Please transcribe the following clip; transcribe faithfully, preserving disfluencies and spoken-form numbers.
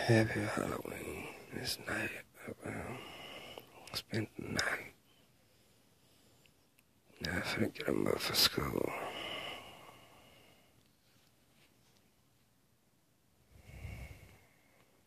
Happy Halloween. This night, um, spent the night. Now I'm finna get him up for school.